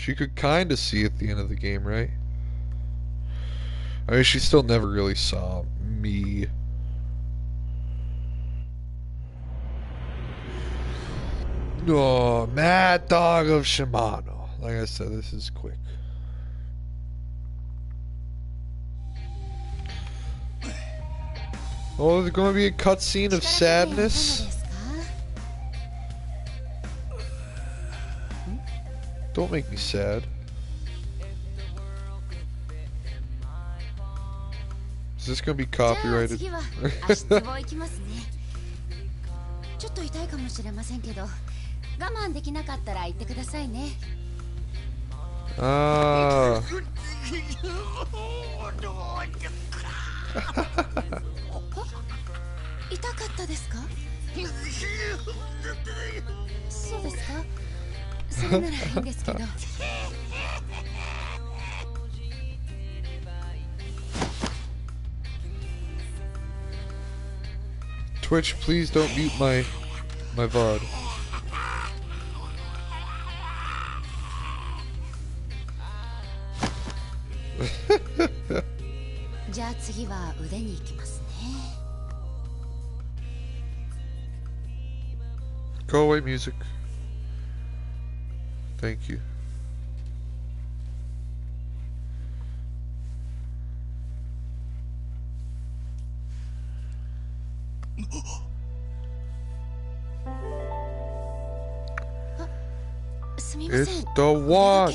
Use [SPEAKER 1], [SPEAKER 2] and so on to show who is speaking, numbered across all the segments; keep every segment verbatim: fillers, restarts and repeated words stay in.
[SPEAKER 1] She could kind of see at the end of the game, right? I mean, she still never really saw me. Oh, Mad Dog of Shimano. Like I said, this is quick. Oh, there's going to be a cutscene of sadness. Don't make me sad. Is this going to be copyrighted? ちょっと痛いかもしれませんけど、我慢できなかったら言ってくださいね。ああ。痛かったですか？そうですか？それならいいんですけど。Twitch, please don't mute my my V O D. じゃあ次は腕に行きますね。Go away, music. Thank you. It's the watch.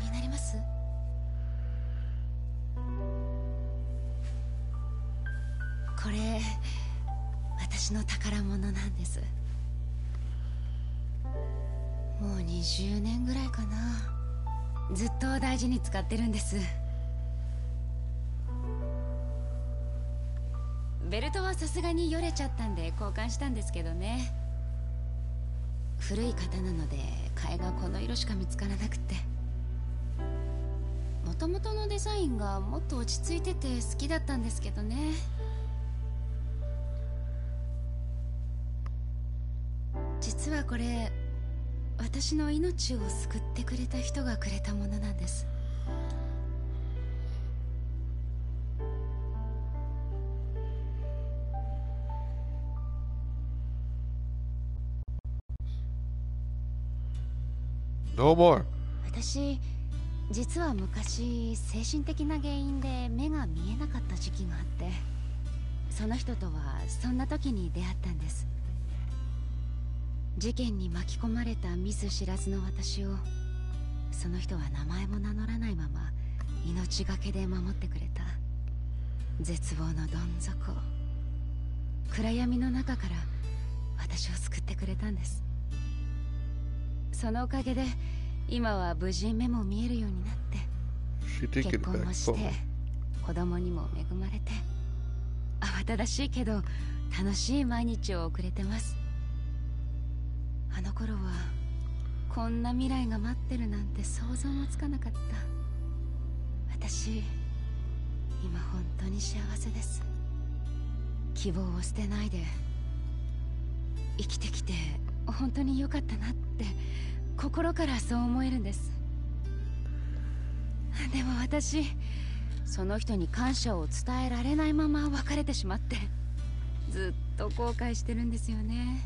[SPEAKER 1] これ私の宝物なんです。もうにじゅうねんぐらいかな。ずっと大事に使ってるんです。ベルトはさすがによれちゃったんで交換したんですけどね。古い型なので替えがこの色しか見つからなくて、もともとのデザインがもっと落ち着いてて好きだったんですけどね。実はこれ私の命を救ってくれた人がくれたものなんです。No more. 私実は昔精神的な原因で目が見えなかった時期があって、その人とはそんな時に出会ったんです。事件に巻き込まれた見ず知らずの私を、その人は名前も名乗らないまま命がけで守ってくれた。絶望のどん底、暗闇の中から私を救ってくれたんです。そのおかげで今は無事目も見えるようになって、結婚もして子供にも恵まれて、慌ただしいけど楽しい毎日を送れてます。あの頃はこんな未来が待ってるなんて想像もつかなかった。私今本当に幸せです。希望を捨てないで生きてきて本当に良かったなって心からそう思えるんです。でも私その人に感謝を伝えられないまま別れてしまって、ずっと後悔してるんですよね。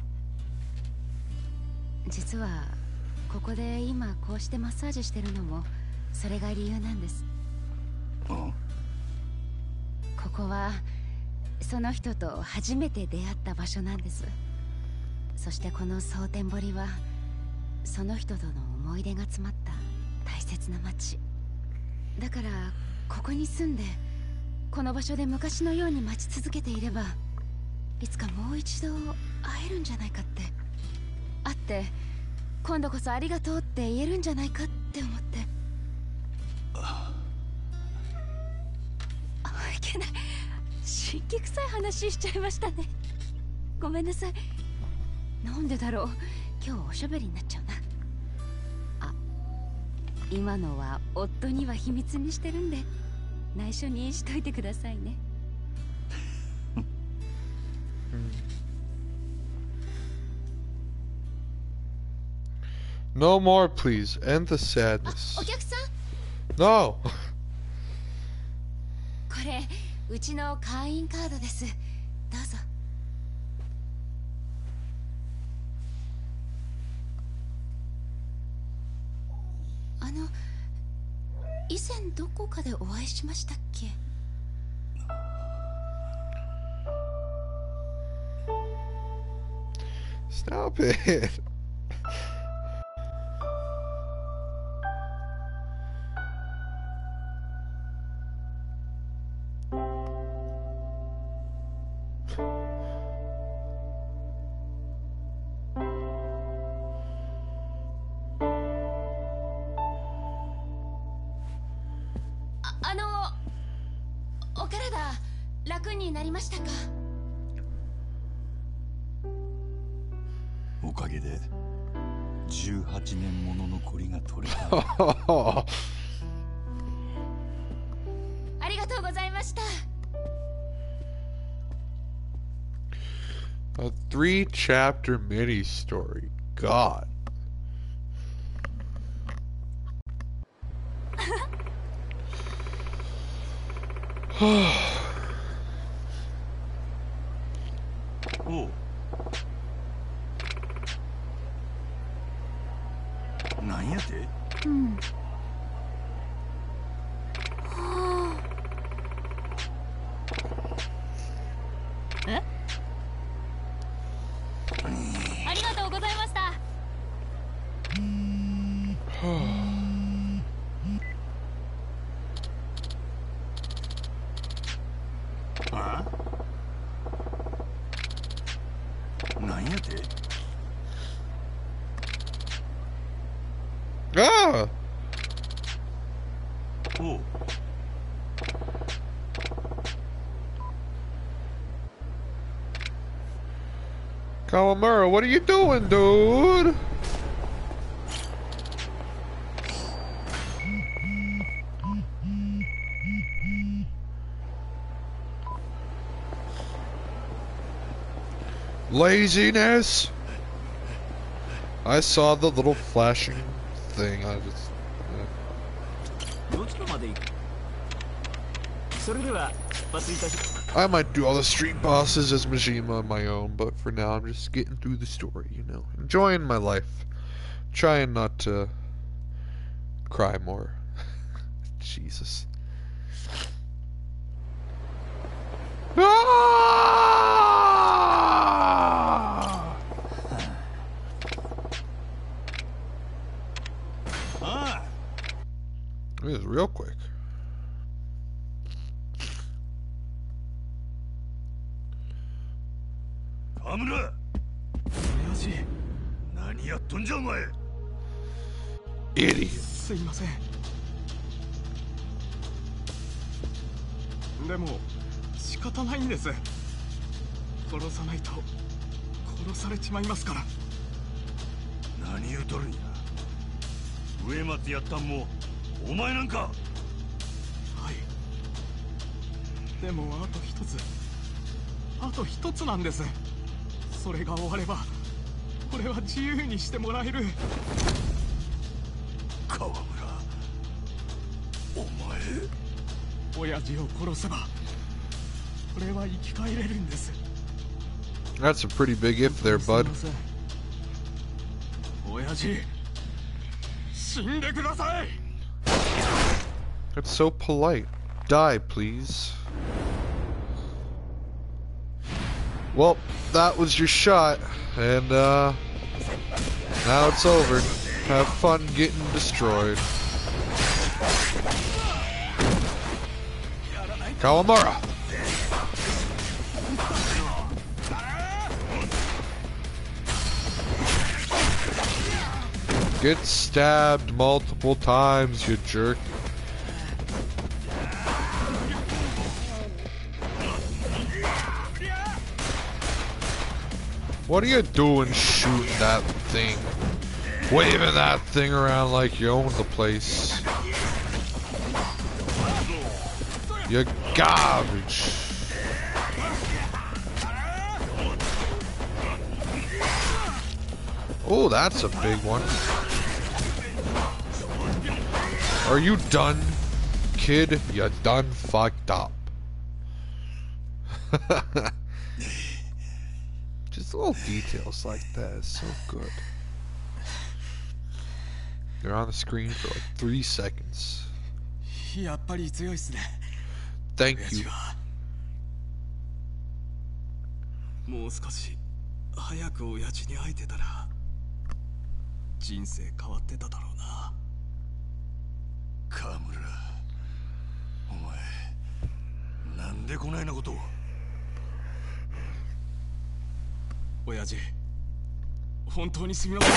[SPEAKER 1] 実はここで今こうしてマッサージしてるのもそれが理由なんです。ここはその人と初めて出会った場所なんです。そしてこの蒼天堀はその人との思い出が詰まった大切な街だから、ここに住んでこの場所で昔のように待ち続けていれば、いつかもう一度会えるんじゃないかって、会って今度こそありがとうって言えるんじゃないかって思って。あ、いけない、神経臭い話しちゃいましたね。ごめんなさい。なんでだろう、今日おしゃべりになっちゃうな。あ、今のは夫には秘密にしてるんで内緒にしといてくださいね。
[SPEAKER 2] No more, please. End the sadness.
[SPEAKER 1] お客さん
[SPEAKER 2] No!
[SPEAKER 1] これうちの会員カードです。どうぞ。あの以前どこかでお会いしましたっけ？
[SPEAKER 2] Stop it!
[SPEAKER 1] あ, あのお体楽になりましたか？
[SPEAKER 3] おかげでじゅうはちねんもののコリが取れた。
[SPEAKER 1] ありがとうございました。
[SPEAKER 2] A three chapter mini story. God.
[SPEAKER 3] Oh. なんやて？
[SPEAKER 1] うん。はあ。え？ありがとうございました。
[SPEAKER 3] あ？なんやて？
[SPEAKER 2] Ah!
[SPEAKER 3] Oh.
[SPEAKER 2] Kawamura, what are you doing, dude? Laziness? I saw the little flashing thing. I just. I might do all the street bosses as Majima on my own, but for now I'm just getting through the story, you know, enjoying my life, trying not to cry more. Jesus. Ah! It is real quick.
[SPEAKER 3] Kamura! Oyaji, nani yatton ja omae?
[SPEAKER 2] Idiot.
[SPEAKER 4] すいません。でも仕方ないんです。殺さないと殺されちまいますから。
[SPEAKER 3] 何言うとるんや。植松やったんもお前なんか。はい。
[SPEAKER 4] でもあと一つ、あと一つなんです。それが終わればこれは自由にしてもらえる。
[SPEAKER 3] 川村、お前
[SPEAKER 4] 親父を殺せば俺は生き返れるんです。
[SPEAKER 2] That's a pretty big if there, bud.
[SPEAKER 4] 親父、死んでください。
[SPEAKER 2] That's so polite. Die, please. Well, that was your shot, and uh, now it's over. Have fun getting destroyed. Kawamura! Get stabbed multiple times, you jerk. What are you doing shooting that thing? Waving that thing around like you own the place. You garbage. Oh, that's a big one. Are you done, kid? You done fucked up. Just little details like that is so good. They're on the screen for like three seconds.
[SPEAKER 4] やっぱり強いっすね。
[SPEAKER 2] Thank you.
[SPEAKER 4] もう少し早く親父に会えてたら人生変わってただろうな。
[SPEAKER 3] 河村、お前なんでこないなことを。
[SPEAKER 4] 親父、本当にすみません。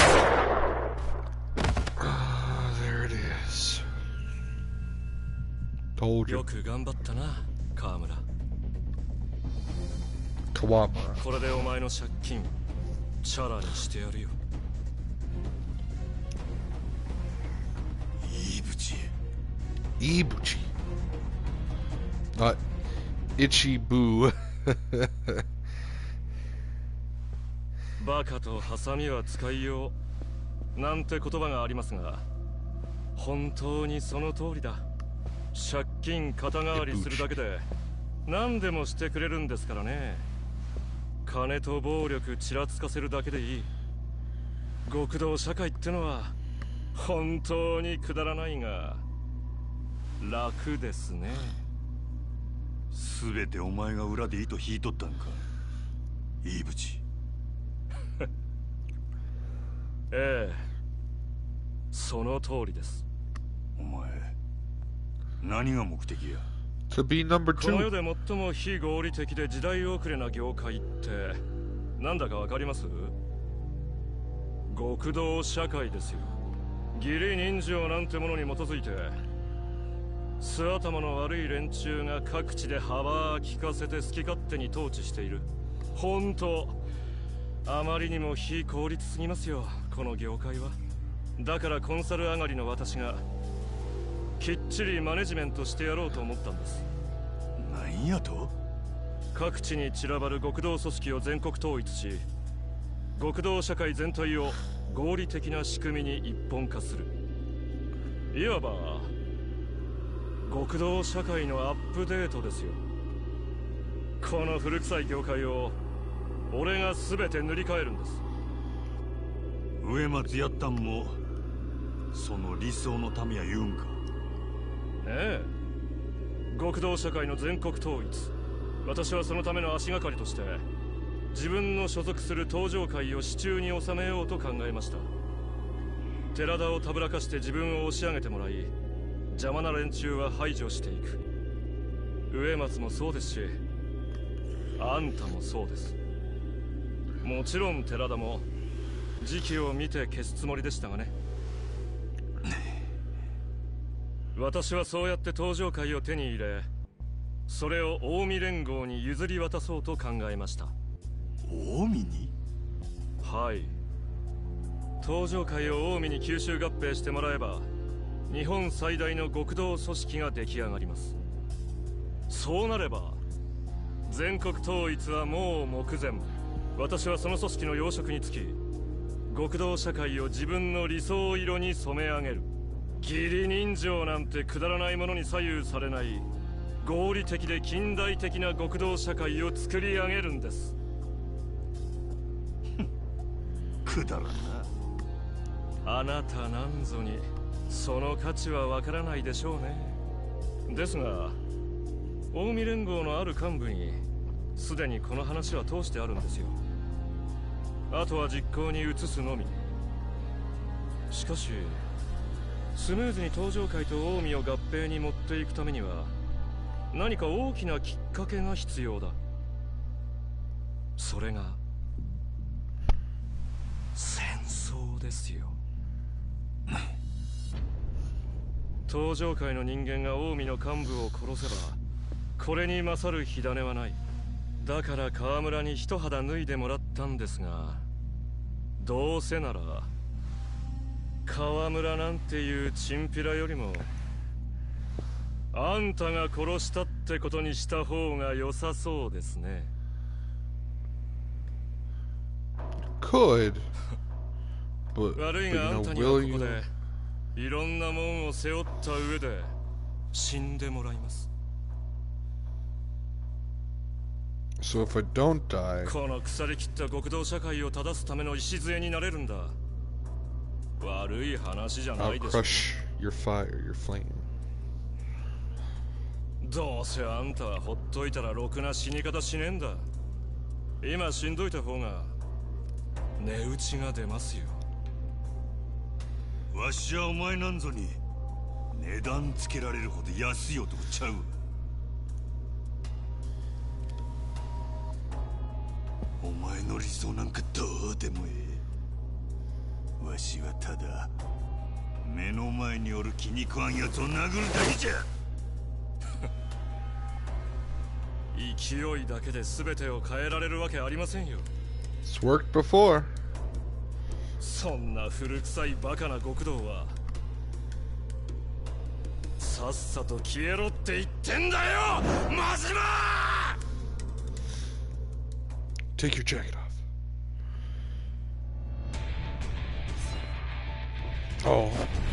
[SPEAKER 2] Ah, there it is. Told you.
[SPEAKER 5] よく頑張ったな、河村。
[SPEAKER 2] Kiwami.
[SPEAKER 5] これでお前の借金チャラにしてやるよ。
[SPEAKER 3] いいぶち。
[SPEAKER 2] Ibuchi. Not Ichibu.
[SPEAKER 5] バカとハサミは使いようなんて言葉がありますが、本当にその通りだ。借金肩代わりするだけで何でもしてくれるんですからね。金と暴力ちらつかせるだけでいい。極道社会ってのは本当にくだらないが楽ですね。
[SPEAKER 3] すべてお前が裏で糸引いとったんか、いいぶち。
[SPEAKER 5] ええ、その通りです。
[SPEAKER 3] お前何が目的や。
[SPEAKER 2] To be number
[SPEAKER 5] この世
[SPEAKER 2] two.
[SPEAKER 5] で最も非合理的で時代遅れな業界ってなんだかわかります？極道社会ですよ。義理人情なんてものに基づいて素頭の悪い連中が各地で幅利かせて好き勝手に統治している。本当あまりにも非効率すぎますよ、この業界は。だからコンサル上がりの私がきっちりマネジメントしてやろうと思ったんです。
[SPEAKER 3] なんやと。
[SPEAKER 5] 各地に散らばる極道組織を全国統一し、極道社会全体を合理的な仕組みに一本化する。いわば極道社会のアップデートですよ。この古臭い業界を俺が全て塗り替えるんです。
[SPEAKER 3] 植松やったんもその理想のためや言うんか。
[SPEAKER 5] ええ、極道社会の全国統一、私はそのための足がかりとして自分の所属する東上会を手中に収めようと考えました。寺田をたぶらかして自分を押し上げてもらい、邪魔な連中は排除していく。植松もそうですし、あんたもそうです。もちろん寺田も時期を見て消すつもりでしたがね。私はそうやって東上会を手に入れ、それを近江連合に譲り渡そうと考えました。
[SPEAKER 3] 近江に。
[SPEAKER 5] はい、東上会を近江に吸収合併してもらえば日本最大の極道組織が出来上がります。そうなれば全国統一はもう目前。私はその組織の要職につき、極道社会を自分の理想色に染め上げる。義理人情なんてくだらないものに左右されない合理的で近代的な極道社会を作り上げるんです。
[SPEAKER 3] くだらんな。
[SPEAKER 5] あなたなんぞにその価値はわからないでしょうね。ですが近江連合のある幹部にすでにこの話は通してあるんですよ。あとは実行に移すのみ。しかしスムーズに東上会と近江を合併に持っていくためには何か大きなきっかけが必要だ。それが戦争ですよ。東上会の人間が近江の幹部を殺せばこれに勝る火種はない。だから河村に一肌脱いでもらったんですが、どうせなら河村なんていうチンピラよりもあんたが殺したってことにした方が良さそうですね。
[SPEAKER 2] Could, but,
[SPEAKER 5] 悪い
[SPEAKER 2] but
[SPEAKER 5] が
[SPEAKER 2] you
[SPEAKER 5] あん
[SPEAKER 2] know,
[SPEAKER 5] たには
[SPEAKER 2] will
[SPEAKER 5] ここ
[SPEAKER 2] you?
[SPEAKER 5] でいろんなもんを背負った上で死んでもらいます。
[SPEAKER 2] So if I don't die,
[SPEAKER 5] この腐りきった極道社会を正すための礎になれるんだ。悪い話じゃな
[SPEAKER 2] I'll
[SPEAKER 5] いでしょ。
[SPEAKER 2] crush your fire, your flame.
[SPEAKER 5] どうせあんたはほっといたらろくな死に方しねえんだ。今死んどいた方が値打ちが出ますよ。
[SPEAKER 3] わしはお前なんぞに値段つけられるほど安い男ちゃうわ。お前の理想なんかどうでもええ。わしはただ目の前におる気に食わんやつを殴るだけじゃ。
[SPEAKER 5] 勢いだけで全てを変えられるわけありませんよ。
[SPEAKER 2] It's worked before.
[SPEAKER 5] そんな古臭いバカな極道はさっさと消えろって言ってんだよ、マジマー。
[SPEAKER 2] Take your jacket off. Oh.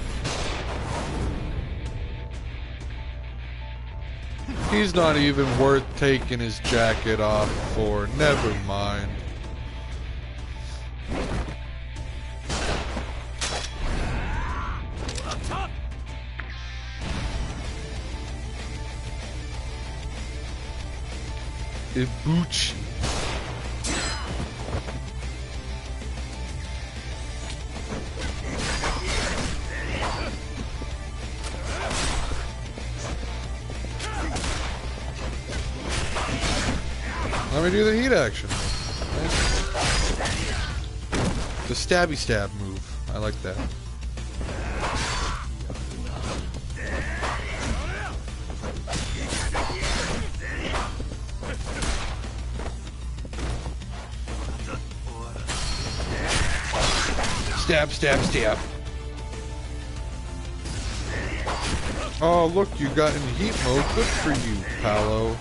[SPEAKER 2] He's not even worth taking his jacket off for. Never mind. Ibuchi. Let me do the heat action. The stabby stab move. I like that. Stab, stab, stab. Oh, look, you got in heat mode. Good for you, Paolo.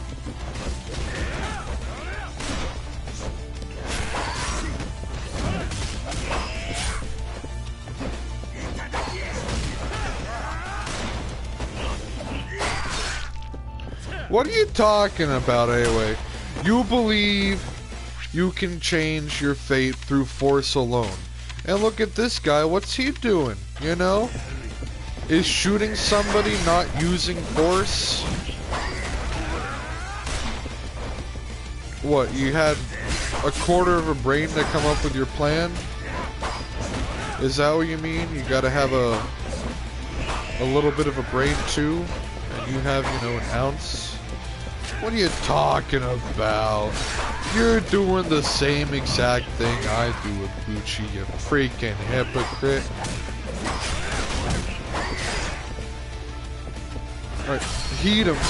[SPEAKER 2] What are you talking about, anyway? You believe you can change your fate through force alone. And look at this guy, what's he doing, you know? Is shooting somebody not using force? What, you had a quarter of a brain to come up with your plan? Is that what you mean? You gotta have a a little bit of a brain too? And you have, you know, an ounce? What are you talking about? You're doing the same exact thing I do with Gucci, you freaking hypocrite. Alright, heat him.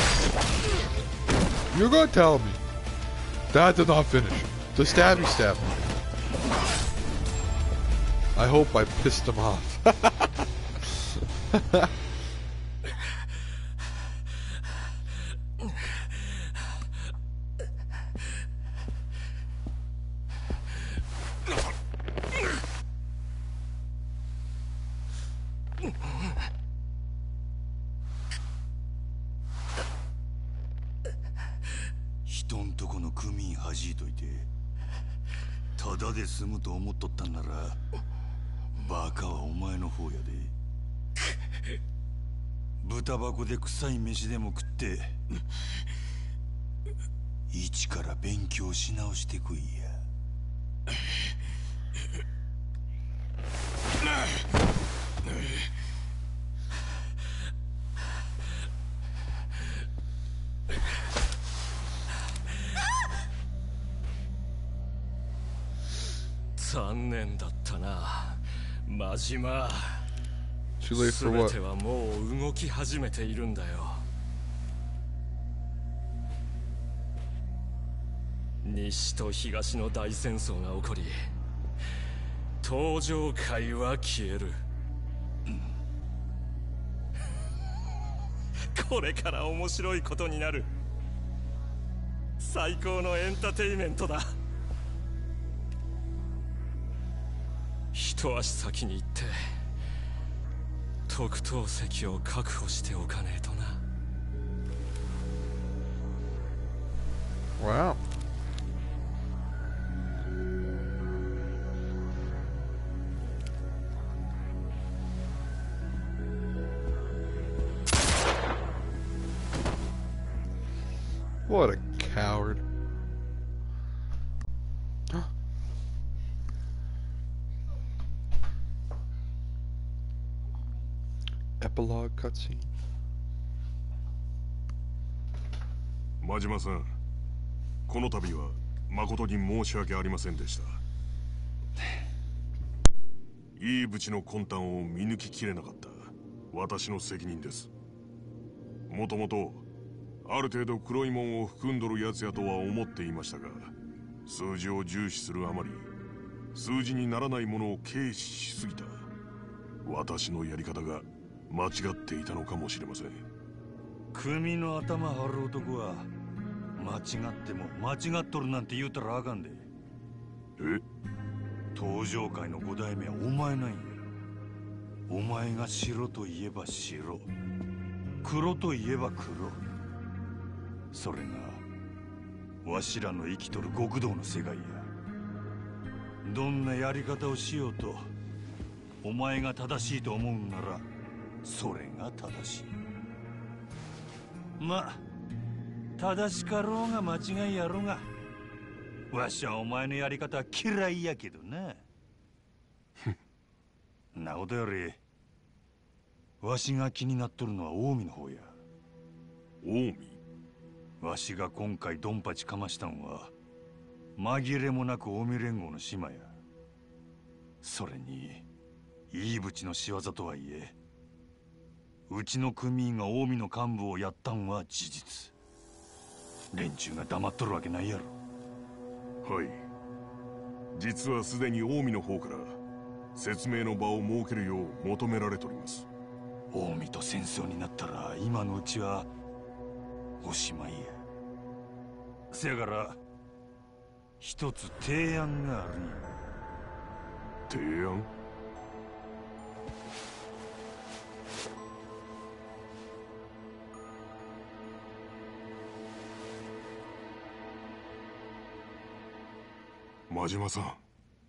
[SPEAKER 2] You're gonna tell me that did not finish. The stabby stab. I hope I pissed him off.
[SPEAKER 3] タバコで臭い飯でも食って一から勉強し直してこいや。
[SPEAKER 5] 残念だったな、マジマ。
[SPEAKER 2] Too late for what?
[SPEAKER 5] 全てはもう動き始めているんだよ。西と東の大戦争が起こり、登場界は消える。これから面白いことになる。最高のエンターテイメントだ。一足先に行って特等席を確保しておかねえとな。
[SPEAKER 2] Wow. What a coward. Epilogue cutscene.
[SPEAKER 6] 真島さん、この度は誠に申し訳ありませんでした。いいブチの魂胆を見抜ききれなかった私の責任です。もともとある程度黒いもんを含んどるやつやとは思っていましたが、数字を重視するあまり数字にならないものを軽視しすぎた私のやり方が間違っていたのかもしれません。
[SPEAKER 3] 組の頭張る男は間違っても間違っとるなんて言うたらあかんで。
[SPEAKER 6] え？
[SPEAKER 3] 登場界の五代目はお前なんや。お前が白といえば白、黒といえば黒。それがわしらの生きとる極道の世界や。どんなやり方をしようとお前が正しいと思うんならそれが正しい。ま、正しかろうが間違いやろうが、わしはお前のやり方は嫌いやけどな。なことよりわしが気になっとるのは近江の方や。
[SPEAKER 6] 近江？
[SPEAKER 3] わしが今回ドンパチかましたんは紛れもなく近江連合の島や。それにいいブチの仕業とはいえ、うちの組員が近江の幹部をやったんは事実。連中が黙っとるわけないやろ。
[SPEAKER 6] はい。実はすでに近江の方から説明の場を設けるよう求められております。
[SPEAKER 3] 近江と戦争になったら今のうちはおしまいや。せやから一つ提案があるんや。
[SPEAKER 6] 提案？真島さん。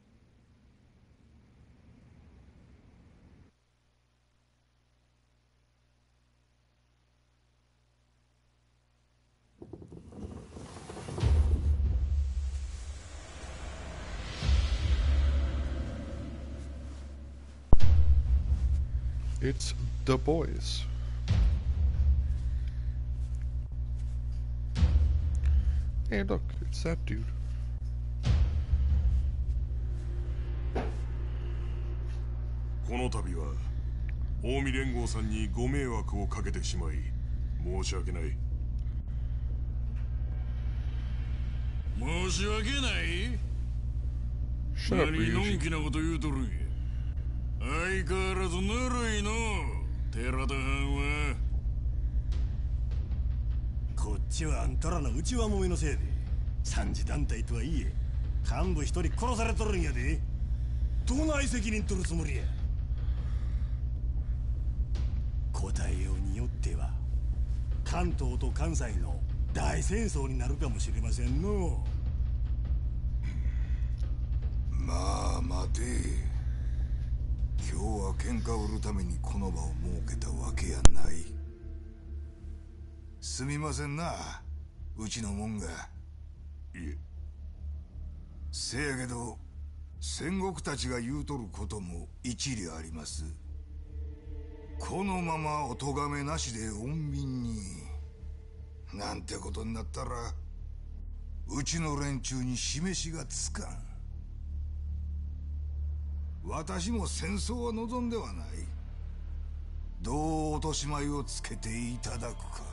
[SPEAKER 2] It's the boys. Hey, look, it's that dude.
[SPEAKER 6] この度は近江連合さんにご迷惑をかけてしまい申し訳ない。
[SPEAKER 3] 申し訳ない？
[SPEAKER 2] Shut up,
[SPEAKER 3] 何のん
[SPEAKER 2] Ryuji.
[SPEAKER 3] きなこと言うとるんや。相変わらずぬるいの寺田藩は。
[SPEAKER 7] こっちはあんたらの内輪もめのせいで三次団体とはいえ幹部一人殺されとるんやで。どない責任取るつもりや。答えようによっては関東と関西の大戦争になるかもしれませんの。
[SPEAKER 3] まあ待て。今日は喧嘩を売るためにこの場を設けたわけやない。すみませんな、うちのもんが。いえ。せやけど戦国たちが言うとることも一理あります。このままお咎めなしで穏便になんてことになったらうちの連中に示しがつかん。私も戦争は望んではない。どう落とし前をつけていただくか。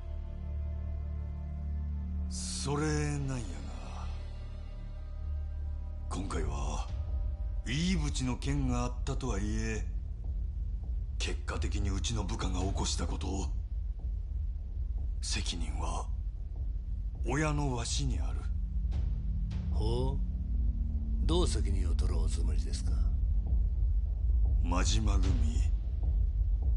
[SPEAKER 3] それなんやが、今回はいいブチの件があったとはいえ、結果的にうちの部下が起こしたことを、責任は親のわしにある。
[SPEAKER 7] ほう、どう責任を取るおつもりですか。
[SPEAKER 3] 真島組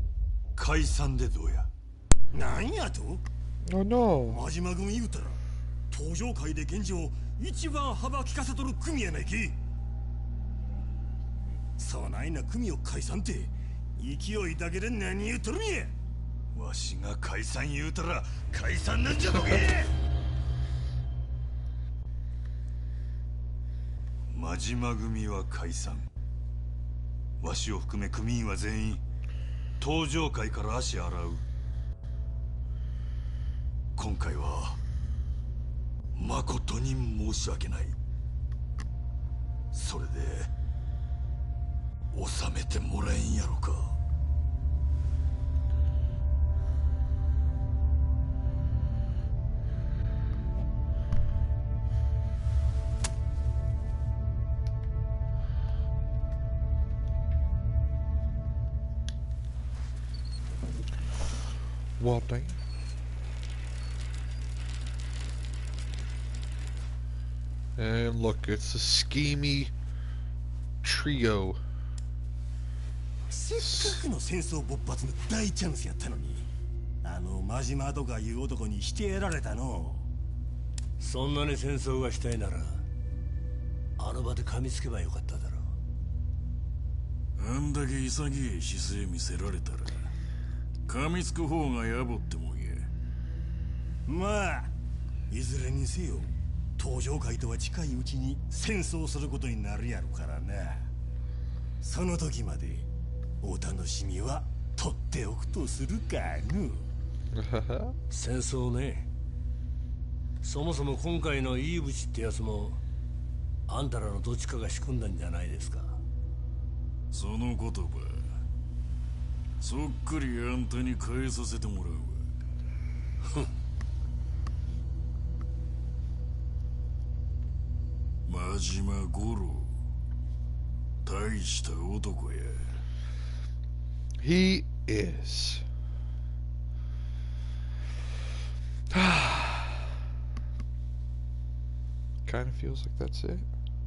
[SPEAKER 3] 解散でどうや。
[SPEAKER 7] なんやと
[SPEAKER 2] Oh no.
[SPEAKER 7] 真島組言うたら登場界で現状一番幅利かせとる組やないき。そないな組を解散って勢いだけで何言うとるんや。
[SPEAKER 3] わしが解散言うたら解散なんじゃとけ。真島組は解散。わしを含め組員は全員登場界から足洗う。今回は誠に申し訳ない。それで収めてもらえんやろか。
[SPEAKER 2] Well, dang. And look, it's a schemy trio.
[SPEAKER 7] せっかくの戦争勃発の大チャンスやったのに、あの真島とかいう男にしてやられたの。そんなに戦争がしたいならあの場で噛みつけばよかっただろう。
[SPEAKER 6] あんだけ潔い姿勢見せられたら噛みつく方が野暮ってもんや。
[SPEAKER 7] まあいずれにせよ登場界とは近いうちに戦争することになるやろからな。その時までお楽しみは取っておくとするかの。戦争ね。そもそも今回のイーブチってやつもあんたらのどっちかが仕組んだんじゃないですか。
[SPEAKER 6] その言葉そっくりあんたに変えさせてもらうわ。真島五郎大した男や。
[SPEAKER 2] He is. Kind of feels like that's it.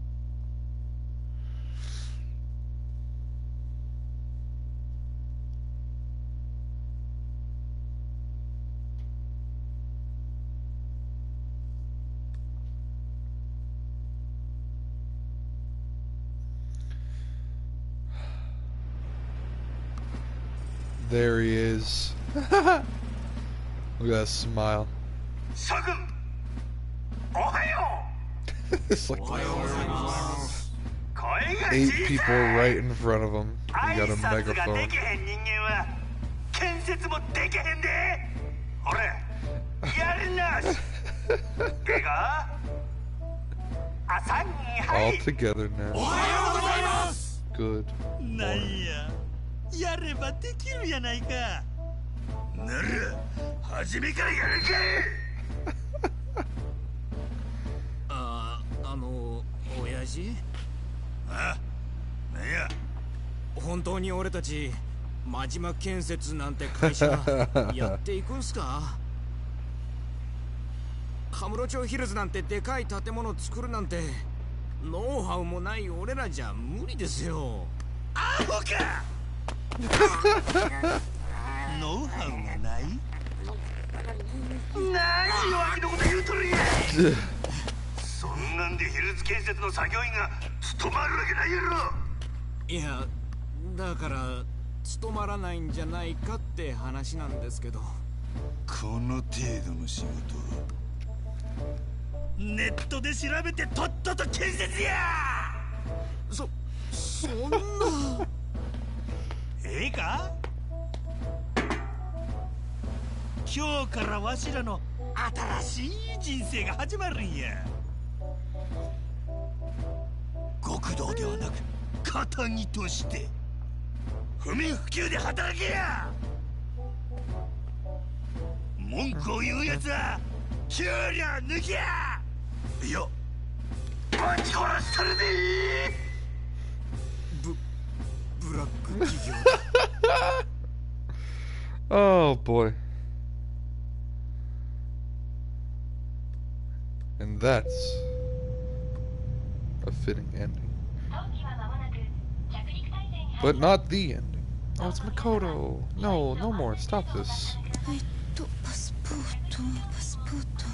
[SPEAKER 2] There he is. Look at that smile. It's like eight people right in front of him. He got a megaphone. All together now. Good morning.
[SPEAKER 7] やればできるやないか。
[SPEAKER 3] なら初めからやるか。
[SPEAKER 4] ああの親父。
[SPEAKER 3] あ、なんや。
[SPEAKER 4] 本当に俺たち真島建設なんて会社やっていくんすか。カムロ町ヒルズなんてでかい建物作るなんてノウハウもない俺らじゃ無理ですよ。
[SPEAKER 7] アホか。ノウハウがない。
[SPEAKER 3] 何弱気のこと言うとるんや。そんなんでヒルズ建設の作業員が務まるわけないやろ。
[SPEAKER 4] いやだから務まらないんじゃないかって話なんですけど。
[SPEAKER 3] この程度の仕事
[SPEAKER 7] ネットで調べてとっとと建設や。
[SPEAKER 4] そそんな
[SPEAKER 7] ええか。今日からわしらの新しい人生が始まるんや。極道ではなく肩着として不眠不休で働けや。文句を言うやつは給料抜きや。いやぶち殺したるで。
[SPEAKER 4] ブブラック企業。
[SPEAKER 2] Oh boy. And that's a fitting ending. But not the ending. Oh, it's Makoto. No, no more. Stop this.
[SPEAKER 1] えっとパスポートパスポート。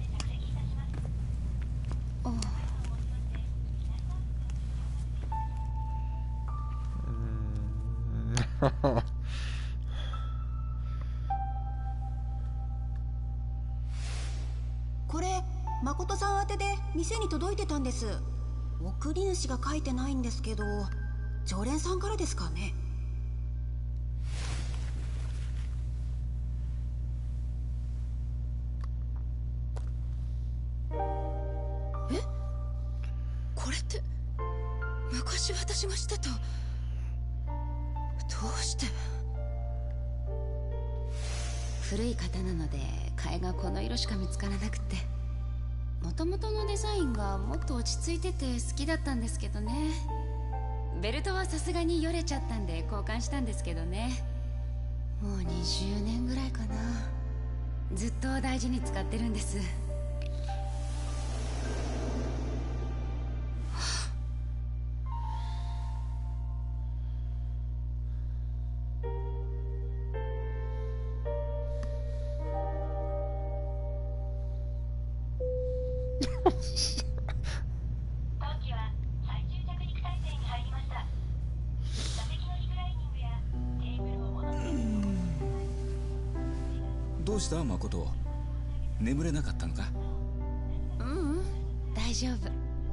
[SPEAKER 1] あ
[SPEAKER 2] あ。
[SPEAKER 8] これ誠さん宛てで店に届いてたんです。送り主が書いてないんですけど、常連さんからですかね。
[SPEAKER 1] え、これって昔私がしてた。どうして。古い刀なので替えがこの色しか見つからなくて、元々のデザインがもっと落ち着いてて好きだったんですけどね。ベルトはさすがによれちゃったんで交換したんですけどね。もうにじゅうねんぐらいかな。ずっと大事に使ってるんです。
[SPEAKER 9] どうした誠、眠れなかったのか。
[SPEAKER 1] ううん大丈夫。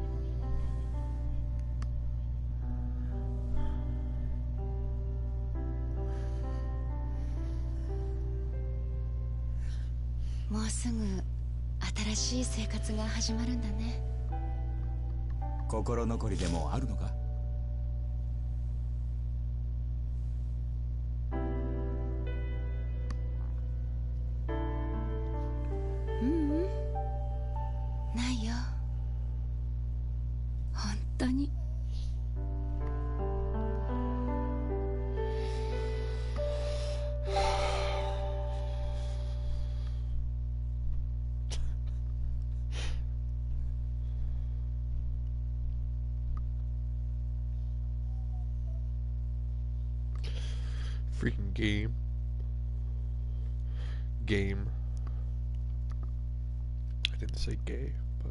[SPEAKER 1] もうすぐ新しい生活が始まるんだね。
[SPEAKER 9] 心残りでもあるのか。
[SPEAKER 1] ううんないよ、本当に。
[SPEAKER 2] Freaking game. Game. I didn't say gay, but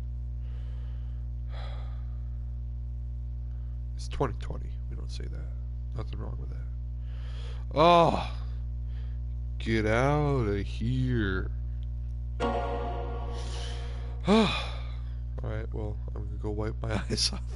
[SPEAKER 2] it's twenty twenty. We don't say that. Nothing wrong with that. Oh, get out of here. Alright, well, I'm gonna go wipe my eyes off.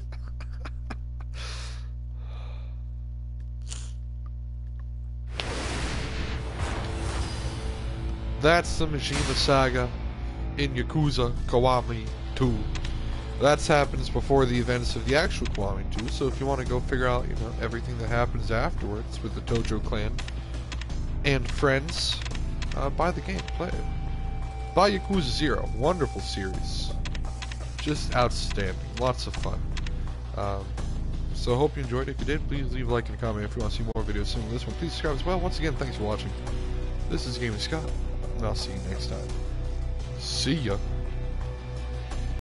[SPEAKER 2] That's the Majima Saga in Yakuza Kiwami two. That happens before the events of the actual Kiwami two, so if you want to go figure out, you know, everything that happens afterwards with the Tojo clan and friends, uh, buy the game, play it. Buy Yakuza zero, wonderful series. Just outstanding, lots of fun. Um, so I hope you enjoyed it. If you did, please leave a like and a comment. If you want to see more videos similar to this one, please subscribe as well. Once again, thanks for watching. This is GamingScot, and I'll see you next time. See ya.